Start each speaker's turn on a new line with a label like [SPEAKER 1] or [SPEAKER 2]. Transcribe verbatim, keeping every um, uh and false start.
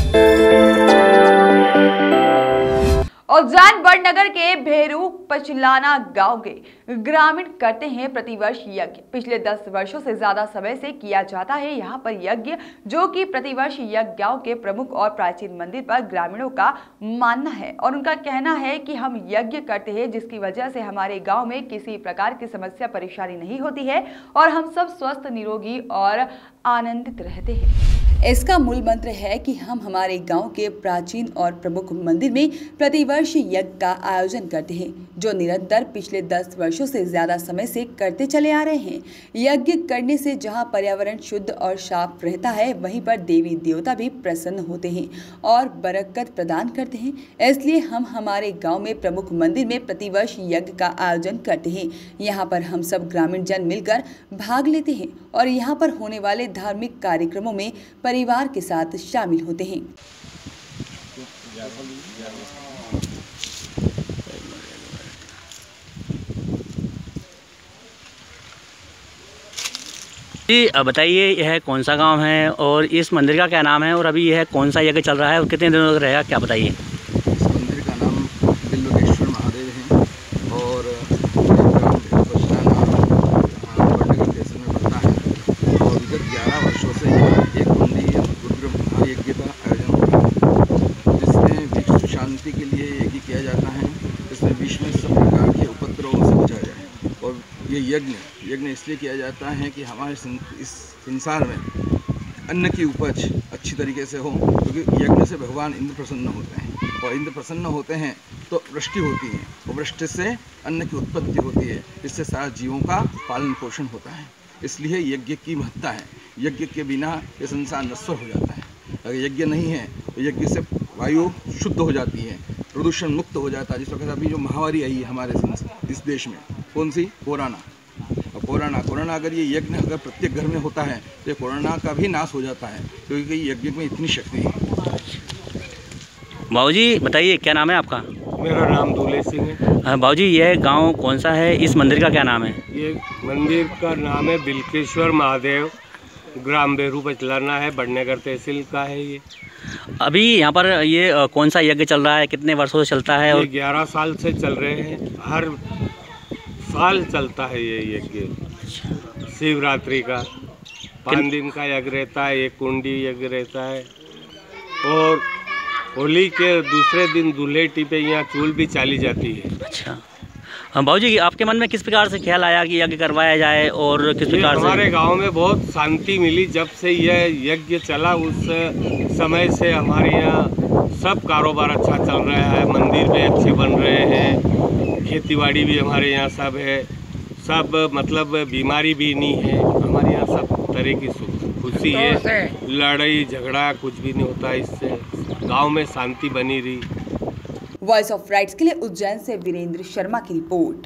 [SPEAKER 1] उज्जैन बड़नगर के भेरू पचलाना गांव के ग्रामीण करते हैं प्रतिवर्ष यज्ञ। पिछले दस वर्षों से ज्यादा समय से किया जाता है यहां पर यज्ञ, जो कि प्रतिवर्ष यज्ञ गांव के प्रमुख और प्राचीन मंदिर पर ग्रामीणों का मानना है और उनका कहना है कि हम यज्ञ करते हैं जिसकी वजह से हमारे गांव में किसी प्रकार की समस्या परेशानी नहीं होती है और हम सब स्वस्थ, निरोगी और आनंदित रहते हैं। इसका मूल मंत्र है कि हम हमारे गांव के प्राचीन और प्रमुख मंदिर में प्रतिवर्ष यज्ञ का आयोजन करते हैं, जो निरंतर पिछले दस वर्षों से ज्यादा समय से करते चले आ रहे हैं। यज्ञ करने से जहां पर्यावरण शुद्ध और साफ रहता है, वहीं पर देवी देवता भी प्रसन्न होते हैं और बरकत प्रदान करते हैं। इसलिए हम हमारे गाँव में प्रमुख मंदिर में प्रतिवर्ष यज्ञ का आयोजन करते हैं। यहाँ पर हम सब ग्रामीण जन मिलकर भाग लेते हैं और यहाँ पर होने वाले धार्मिक कार्यक्रमों में परिवार के साथ शामिल होते हैं।
[SPEAKER 2] जी बताइए, यह कौन सा गांव है और इस मंदिर का क्या नाम है और अभी यह कौन सा यज्ञ चल रहा है और कितने दिनों तक रहेगा, क्या बताइए।
[SPEAKER 3] इस मंदिर का नाम बिल्वेश्वर महादेव है और बड़नगर तहसील में पड़ता है और विगत ग्यारह वर्षों से एक मंदिर रुद्र महायज्ञ का आयोजन होता है, जिसमें विश्व शांति के लिए यज्ञ किया जाता है। इसमें विश्व में सब प्रकार के उपद्रवों से बचा जाए और ये यज्ञ यज्ञ इसलिए किया जाता है कि हमारे इस संसार में अन्न की उपज अच्छी तरीके से हो, क्योंकि यज्ञ से भगवान इंद्र प्रसन्न होते हैं और इंद्र प्रसन्न होते हैं तो वृष्टि होती है और वृष्टि से अन्न की उत्पत्ति होती है, इससे सारे जीवों का पालन पोषण होता है। इसलिए यज्ञ की महत्ता है। यज्ञ के बिना ये संसार नश्वर हो जाता है। अगर यज्ञ नहीं है तो यज्ञ से वायु शुद्ध हो जाती है, प्रदूषण मुक्त हो जाता है। जिस प्रकार अभी जो महामारी आई है हमारे इस देश में, कौन सी, कोरोना कोरोना कोरोना अगर ये यज्ञ अगर प्रत्येक घर में होता है तो कोरोना का भी नाश हो जाता है, क्योंकि यज्ञ में इतनी शक्ति है।
[SPEAKER 2] बाबूजी बताइए, क्या नाम है आपका?
[SPEAKER 4] मेरा नाम दूल्हे सिंह है।
[SPEAKER 2] बाबूजी, यह गांव कौन सा है? इस मंदिर का क्या नाम है?
[SPEAKER 4] ये मंदिर का नाम है बिल्वेश्वर महादेव, ग्राम भेरू पचलाना है, बड़नगर तहसील का है। ये
[SPEAKER 2] अभी यहाँ पर ये कौन सा यज्ञ चल रहा है, कितने वर्षों से चलता है? और
[SPEAKER 4] ग्यारह साल से चल रहे हैं, हर साल चलता है ये यज्ञ। शिवरात्रि का पाँच दिन का यज्ञ रहता है, एक कुंडी यज्ञ रहता है और होली के दूसरे दिन दुल्हेटी पे यहाँ चूल भी चाली जाती है।
[SPEAKER 2] अच्छा, हाँ बाबूजी, आपके मन में किस प्रकार से ख्याल आया कि यज्ञ करवाया जाए और किस प्रकार से?
[SPEAKER 4] हमारे गांव में बहुत शांति मिली जब से यह यज्ञ चला, उस समय से हमारे यहाँ सब कारोबार अच्छा चल रहा है, मंदिर भी अच्छे बन रहे हैं, खेतीबाड़ी भी हमारे यहाँ सब है, सब मतलब बीमारी भी नहीं है हमारे यहाँ, सब तरह की खुशी है, लड़ाई झगड़ा कुछ भी नहीं होता। इससे गांव में शांति बनी रही।
[SPEAKER 1] वॉइस ऑफ राइट्स के लिए उज्जैन से वीरेंद्र शर्मा की रिपोर्ट।